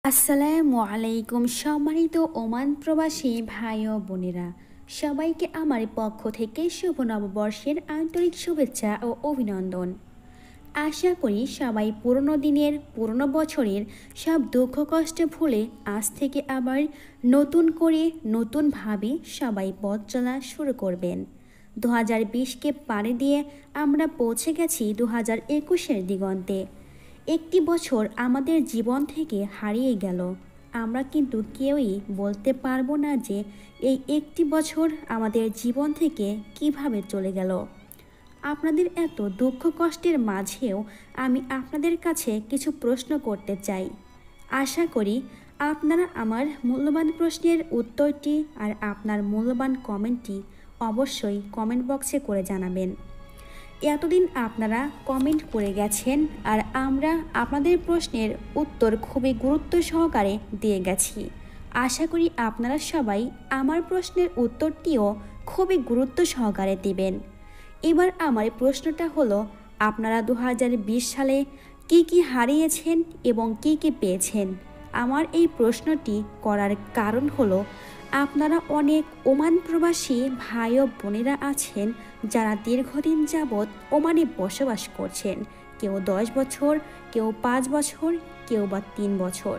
আসসালামু আলাইকুম সম্মানিত ওমান প্রবাসী ভাই ও বোনেরা, সবাইকে আমার পক্ষ থেকে শুভ নববর্ষের আন্তরিক শুভেচ্ছা ও অভিনন্দন। আশা করি সবাই পুরনো দিনের পুরনো বছরের সব দুঃখ কষ্ট ভুলে আজ থেকে আবার নতুন করে নতুনভাবে সবাই পথ চলা শুরু করবেন। 2020কে পাড়ি দিয়ে আমরা পৌঁছে গেছি 2021-এর দিগন্তে। একটি বছর আমাদের জীবন থেকে হারিয়ে গেল। আমরা কিন্তু কেউই বলতে পারবো না যে এই একটি বছর আমাদের জীবন থেকে কিভাবে চলে গেল। আপনাদের এত দুঃখ কষ্টের মাঝেও আমি আপনাদের কাছে কিছু প্রশ্ন করতে চাই। আশা করি আপনারা আমার মূল্যবান প্রশ্নের উত্তরটি আর আপনার মূল্যবান কমেন্টটি অবশ্যই কমেন্ট বক্সে করে জানাবেন। এতদিন আপনারা কমেন্ট করে গেছেন আর আমরা আপনাদের প্রশ্নের উত্তর খুবই গুরুত্ব সহকারে দিয়ে গেছি। আশা করি আপনারা সবাই আমার প্রশ্নের উত্তরটিও খুবই গুরুত্ব সহকারে দিবেন। এবার আমার প্রশ্নটা হলো, আপনারা 2020 সালে কি হারিয়েছেন এবং কি পেয়েছেন? আমার এই প্রশ্নটি করার কারণ হলো, আপনারা অনেক ওমান প্রবাসী ভাই ও বোনেরা আছেন যারা দীর্ঘদিন যাবৎ ওমানে বসবাস করছেন। কেউ 10 বছর, কেউ 5 বছর, কেউ বা 3 বছর।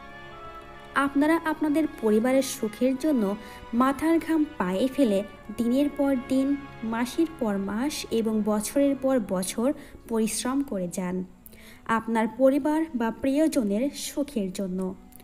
আপনারা আপনাদের পরিবারের সুখের জন্য মাথার ঘাম পায়ে ফেলে দিনের পর দিন, মাসের পর মাস এবং বছরের পর বছর পরিশ্রম করে যান আপনার পরিবার বা প্রিয়জনের সুখের জন্য।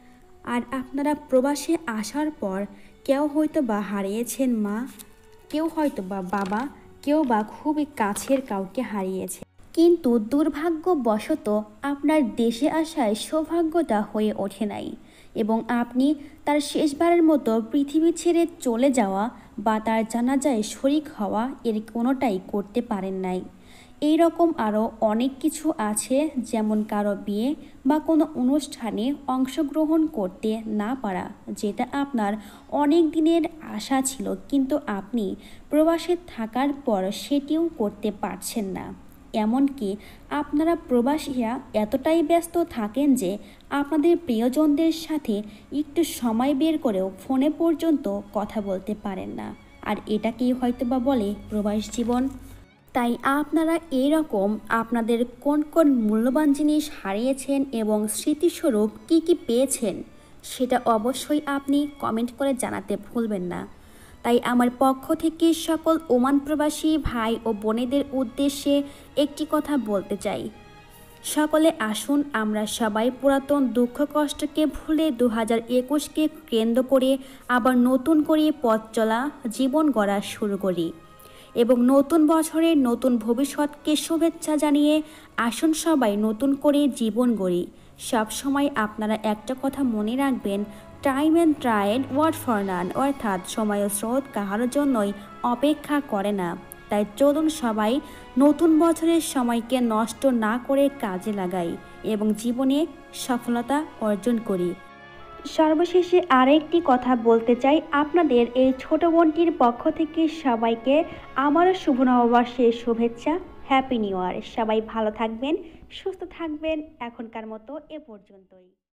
আর আপনারা প্রবাসে আসার পর কেউ হয়তো বা হারিয়েছেন মা, কেউ হয়তো বা বাবা, কেউ বা খুবই কাছের কাউকে হারিয়েছে। কিন্তু দুর্ভাগ্যবশত আপনার দেশে আসায় সৌভাগ্যটা হয়ে ওঠে নাই এবং আপনি তার শেষবারের মতো পৃথিবী ছেড়ে চলে যাওয়া বা তার জানাজায় শরিক হওয়া এর কোনোটাই করতে পারেন নাই। এই রকম আরও অনেক কিছু আছে, যেমন কারো বিয়ে বা কোনো অনুষ্ঠানে অংশগ্রহণ করতে না পারা, যেটা আপনার অনেক দিনের আশা ছিল কিন্তু আপনি প্রবাসে থাকার পর সেটিও করতে পারছেন না। এমনকি আপনারা প্রবাসীরা এতটাই ব্যস্ত থাকেন যে আপনাদের প্রিয়জনদের সাথে একটু সময় বের করেও ফোনে পর্যন্ত কথা বলতে পারেন না। আর এটাকেই হয়তোবা বলে প্রবাস জীবন। তাই আপনারা এইরকম আপনাদের কোন কোন মূল্যবান জিনিস হারিয়েছেন এবং স্মৃতিস্বরূপ কি পেয়েছেন সেটা অবশ্যই আপনি কমেন্ট করে জানাতে ভুলবেন না। তাই আমার পক্ষ থেকে সকল ওমান প্রবাসী ভাই ও বোনেদের উদ্দেশ্যে একটি কথা বলতে চাই। সকলে আসুন আমরা সবাই পুরাতন দুঃখ কষ্টকে ভুলে 2021কে কেন্দ্র করে আবার নতুন করে পথ চলা, জীবন গড়া শুরু করি এবং নতুন বছরের নতুন ভবিষ্যৎকে শুভেচ্ছা জানিয়ে আসুন সবাই নতুন করে জীবন গড়ি। সবসময় আপনারা একটা কথা মনে রাখবেন, টাইম অ্যান্ড ট্রাইড ওয়ার্ড ফর নান, অর্থাৎ সময় ও স্রোত কাহার জন্যই অপেক্ষা করে না। তাই চলুন সবাই নতুন বছরের সময়কে নষ্ট না করে কাজে লাগাই এবং জীবনে সফলতা অর্জন করি। সর্বশেষে আরেকটি কথা বলতে চাই, আপনাদের এই ছোট বোনটির পক্ষ থেকে সবাইকে আমারও শুভ নববর্ষের শুভেচ্ছা, হ্যাপি নিউ ইয়ার। সবাই ভালো থাকবেন, সুস্থ থাকবেন। এখনকার মতো এ পর্যন্তই।